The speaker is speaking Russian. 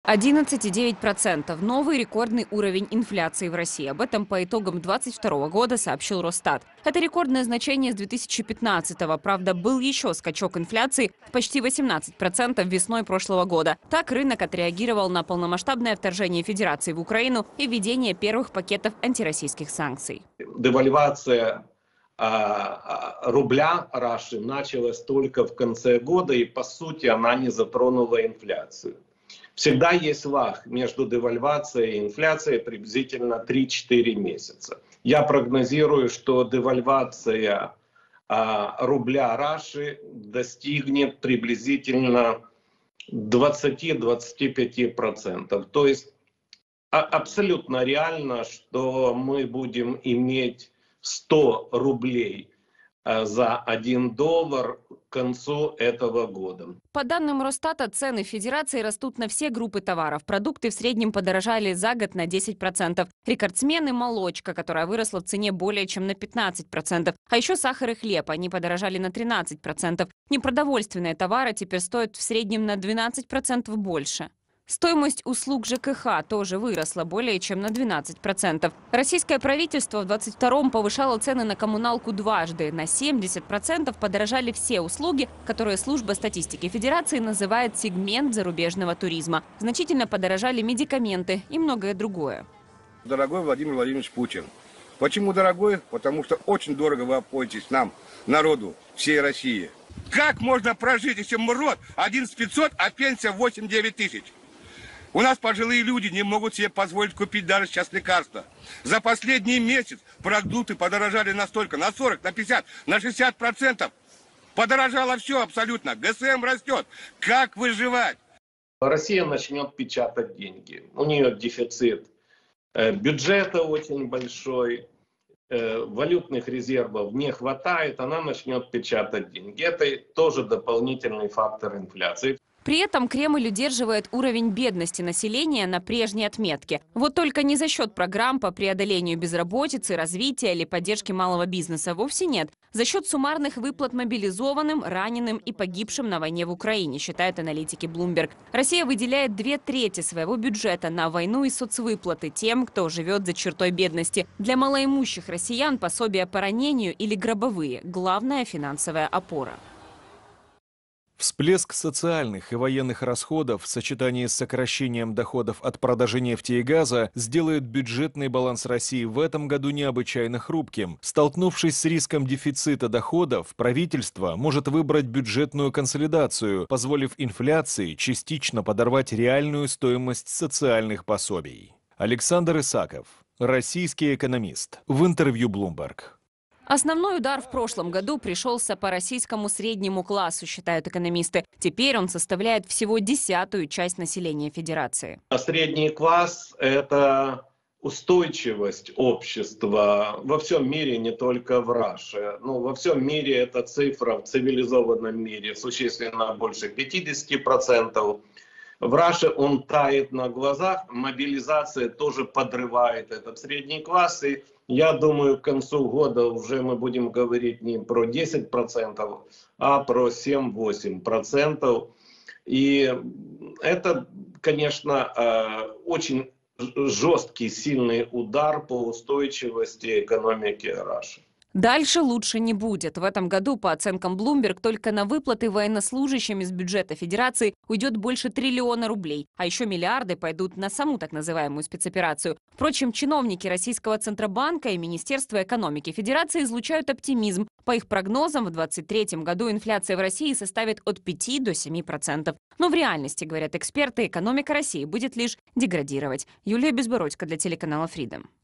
11,9%. Новый рекордный уровень инфляции в России. Об этом по итогам 2022 года сообщил Росстат. Это рекордное значение с 2015-го. Правда, был еще скачок инфляции в почти 18% весной прошлого года. Так рынок отреагировал на полномасштабное вторжение Федерации в Украину и введение первых пакетов антироссийских санкций. Девальвация рубля Раши началась только в конце года, и по сути она не затронула инфляцию. Всегда есть лаг между девальвацией и инфляцией приблизительно 3-4 месяца. Я прогнозирую, что девальвация рубля Раши достигнет приблизительно 20-25%. То есть абсолютно реально, что мы будем иметь 100 рублей за $1 к концу этого года. По данным Росстата, цены в Федерации растут на все группы товаров. Продукты в среднем подорожали за год на 10%. Рекордсмены – молочка, которая выросла в цене более чем на 15%. А еще сахар и хлеб, они подорожали на 13%. Непродовольственные товары теперь стоят в среднем на 12% больше. Стоимость услуг ЖКХ тоже выросла более чем на 12%. Российское правительство в 2022-м повышало цены на коммуналку дважды. На 70% подорожали все услуги, которые служба статистики Федерации называет сегмент зарубежного туризма. Значительно подорожали медикаменты и многое другое. Дорогой Владимир Владимирович Путин. Почему дорогой? Потому что очень дорого вы обходитесь нам, народу всей России. Как можно прожить, если МРОД 11 500, а пенсия 8-9 тысяч? У нас пожилые люди не могут себе позволить купить даже сейчас лекарства. За последний месяц продукты подорожали настолько, на 40, на 50, на 60%. Подорожало все абсолютно. ГСМ растет. Как выживать? Россия начнет печатать деньги. У нее дефицит бюджета очень большой, валютных резервов не хватает, она начнет печатать деньги. Это тоже дополнительный фактор инфляции. При этом Кремль удерживает уровень бедности населения на прежней отметке. Вот только не за счет программ по преодолению безработицы, развития или поддержки малого бизнеса. Вовсе нет. За счет суммарных выплат мобилизованным, раненым и погибшим на войне в Украине, считают аналитики Bloomberg. Россия выделяет 2/3 своего бюджета на войну и соцвыплаты тем, кто живет за чертой бедности. Для малоимущих россиян пособия по ранению или гробовые – главная финансовая опора. Всплеск социальных и военных расходов в сочетании с сокращением доходов от продажи нефти и газа сделает бюджетный баланс России в этом году необычайно хрупким. Столкнувшись с риском дефицита доходов, правительство может выбрать бюджетную консолидацию, позволив инфляции частично подорвать реальную стоимость социальных пособий. Александр Исаков, российский экономист, в интервью Bloomberg. Основной удар в прошлом году пришелся по российскому среднему классу, считают экономисты. Теперь он составляет всего 10-ю часть населения Федерации. Средний класс – это устойчивость общества во всем мире, не только в Раше. Но во всем мире эта цифра в цивилизованном мире существенно больше 50%. В Раше он тает на глазах, мобилизация тоже подрывает этот средний класс. И я думаю, к концу года уже мы будем говорить не про 10%, а про 7-8%. И это, конечно, очень жесткий, сильный удар по устойчивости экономики Раши. Дальше лучше не будет. В этом году, по оценкам Bloomberg, только на выплаты военнослужащим из бюджета Федерации уйдет больше 1 триллиона рублей. А еще миллиарды пойдут на саму так называемую спецоперацию. Впрочем, чиновники Российского Центробанка и Министерства экономики Федерации излучают оптимизм. По их прогнозам, в 2023 году инфляция в России составит от 5 до 7%. Но в реальности, говорят эксперты, экономика России будет лишь деградировать. Юлия Безбородько для телеканала Freedom.